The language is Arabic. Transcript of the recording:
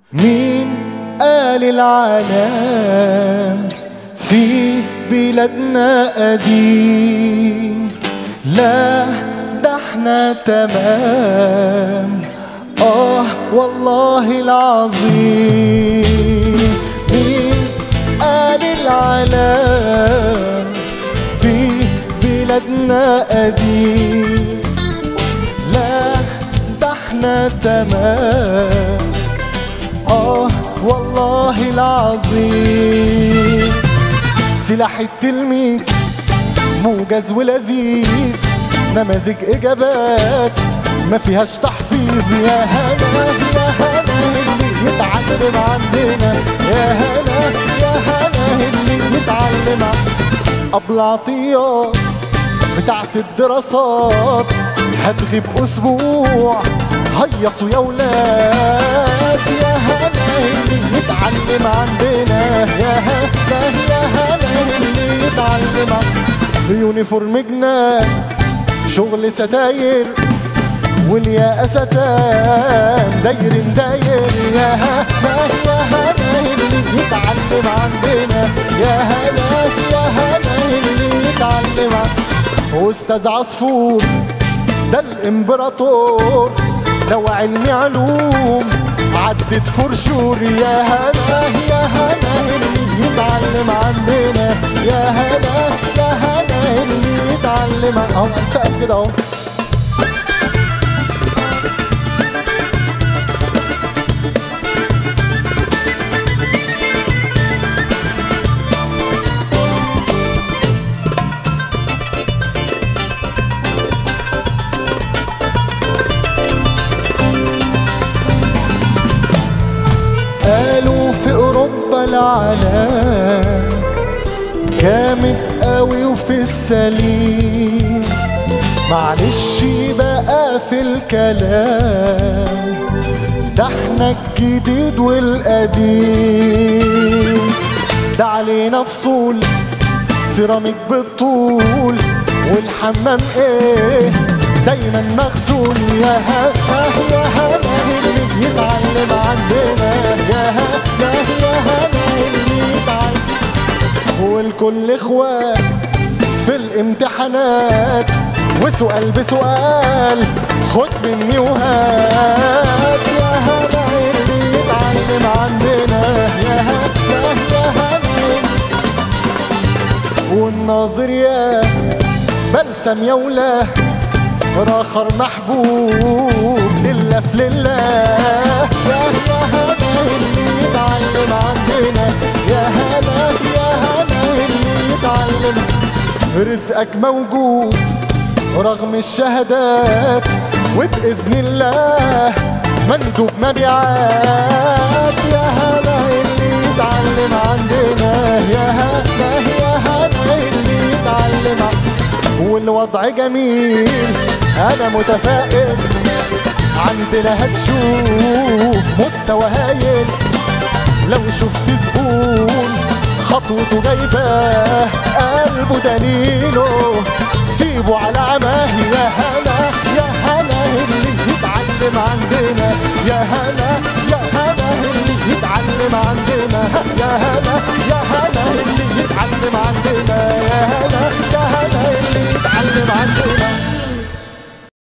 مين قال العالم في بلادنا قديم؟ لا ده احنا تمام، والله العظيم. مين قال العالم في بلادنا قديم؟ لا ده احنا تمام، والله العظيم. سلاح التلميذ موجز ولذيذ، نماذج اجابات ما فيهاش تحفيظ. يا هلا يا هلا اللي يتعلم عندنا، يا هلا يا هلا اللي يتعلم قبل عطيات بتاعت الدراسات. هتغيب اسبوع هيصوا يا ولاد، يا هلا اللي يتعلم عندنا، يا هلا يا هلا اللي يتعلم. يونيفورم جنان شغل ستاير والياقستان داير داير، يا هلا يا هلا اللي يتعلم عندنا، يا هلا يا هلا اللي يتعلم. أستاذ عصفور ده الإمبراطور، لو علمي علوم عدت فرشور، يا هلا يا هلا اللي يتعلم عندنا، يا هلا يا هلا اللي يتعلم. اهو انسقف كده اهو. قالوا في اوروبا العالم جامد قوي وفي السليم، معلش بقى في الكلام ده احنا الجديد والقديم. ده علينا فصول سيراميك بالطول، والحمام ايه دايما مغسول، يا هلا يا هلا اللي يتعلم عندنا، يا هلا يا هلا اللي يتعلم. والكل اخوات في الامتحانات، وسؤال بسؤال خد مني وهات، يا هلا اللي يتعلم عندنا، يا هلا يا هلا. والناظر يا بلسم يا ولاه، راخر محبوب لله في لله، يا هلا اللي يتعلم عندنا، يا هلا يا هلا اللي يتعلم. رزقك موجود رغم الشهادات، وبإذن الله مندوب مبيعات، يا هلا اللي يتعلم عندنا، يا هلا يا هلا اللي يتعلم. والوضع جميل أنا متفائل، عندنا هتشوف مستوى هايل. لو شفت زبون خطوته جايباه قلبه دليله، سيبه على عماه، يا هلا يا هلا اللي يتعلم عندنا، يا هلا يا هلا اللي يتعلم عندنا، يا هلا يا هلا اللي يتعلم عندنا، يا هلا يا هلا اللي يتعلم عندنا.